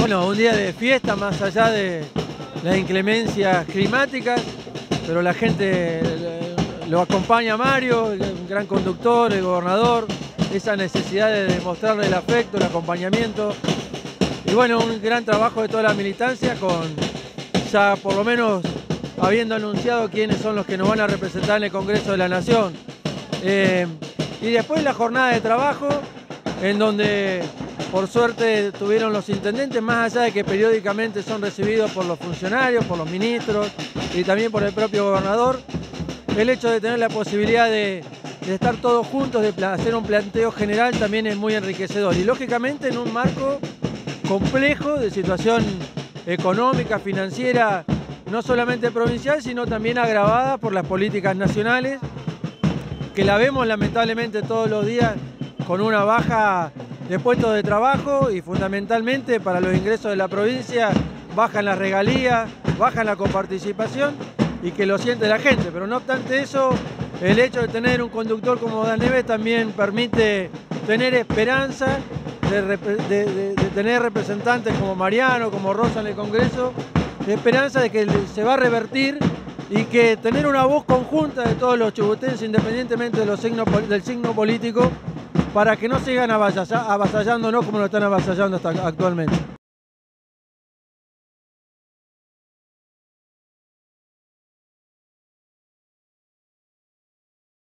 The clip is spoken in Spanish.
Bueno, un día de fiesta más allá de las inclemencias climáticas, pero la gente lo acompaña a Mario, un gran conductor, el gobernador, esa necesidad de demostrarle el afecto, el acompañamiento. Y bueno, un gran trabajo de toda la militancia con ya por lo menos habiendo anunciado quiénes son los que nos van a representar en el Congreso de la Nación. Y después la jornada de trabajo, en donde por suerte tuvieron los intendentes, más allá de que periódicamente son recibidos por los funcionarios, por los ministros y también por el propio gobernador, el hecho de tener la posibilidad de estar todos juntos, de hacer un planteo general también es muy enriquecedor. Y lógicamente en un marco complejo de situación económica, financiera, no solamente provincial, sino también agravada por las políticas nacionales, que la vemos lamentablemente todos los días con una baja de puestos de trabajo y fundamentalmente para los ingresos de la provincia bajan las regalías, bajan la coparticipación y que lo siente la gente. Pero no obstante eso, el hecho de tener un conductor como Dan Neves también permite tener esperanza de tener representantes como Mariano, como Rosa en el Congreso, de esperanza de que se va a revertir y que tener una voz conjunta de todos los chubutenses, independientemente de del signo político, para que no sigan avasallándonos como lo están avasallando hasta actualmente.